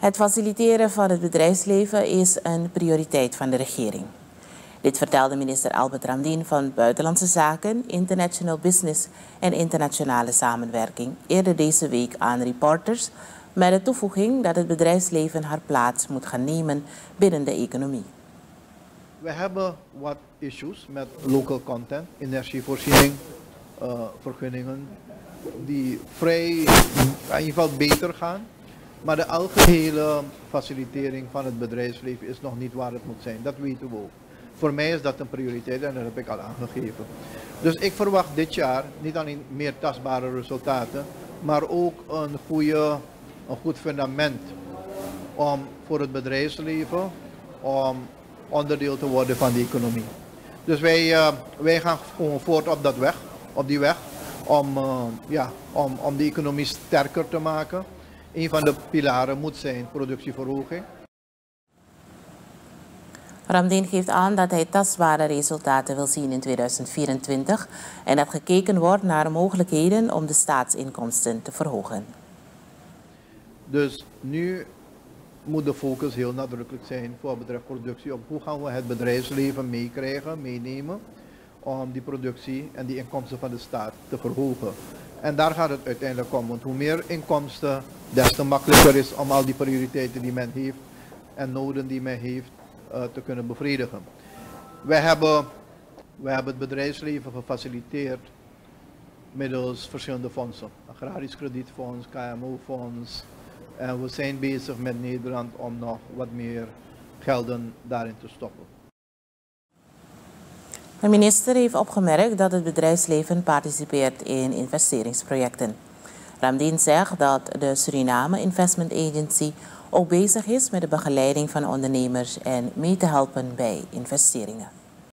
Het faciliteren van het bedrijfsleven is een prioriteit van de regering. Dit vertelde minister Albert Ramdien van Buitenlandse Zaken, International Business en Internationale Samenwerking eerder deze week aan reporters, met de toevoeging dat het bedrijfsleven haar plaats moet gaan nemen binnen de economie. We hebben wat issues met local content, energievoorziening, vergunningen, die vrij in ieder geval beter gaan. Maar de algehele facilitering van het bedrijfsleven is nog niet waar het moet zijn. Dat weten we ook. Voor mij is dat een prioriteit en dat heb ik al aangegeven. Dus ik verwacht dit jaar niet alleen meer tastbare resultaten, maar ook een goed fundament voor het bedrijfsleven om onderdeel te worden van de economie. Dus wij gaan gewoon voort op die weg om de economie sterker te maken. Een van de pilaren moet zijn productieverhoging. Ramdien geeft aan dat hij tastbare resultaten wil zien in 2024 en dat gekeken wordt naar mogelijkheden om de staatsinkomsten te verhogen. Dus nu moet de focus heel nadrukkelijk zijn voor wat betreft productie op hoe gaan we het bedrijfsleven meenemen om die productie en die inkomsten van de staat te verhogen. En daar gaat het uiteindelijk om, want hoe meer inkomsten, des te makkelijker is om al die prioriteiten die men heeft en noden die men heeft te kunnen bevredigen. We hebben het bedrijfsleven gefaciliteerd middels verschillende fondsen. Agrarisch kredietfonds, KMO-fonds. En we zijn bezig met Nederland om nog wat meer gelden daarin te stoppen. De minister heeft opgemerkt dat het bedrijfsleven participeert in investeringsprojecten. Ramdien zegt dat de Suriname Investment Agency ook bezig is met de begeleiding van ondernemers en mee te helpen bij investeringen.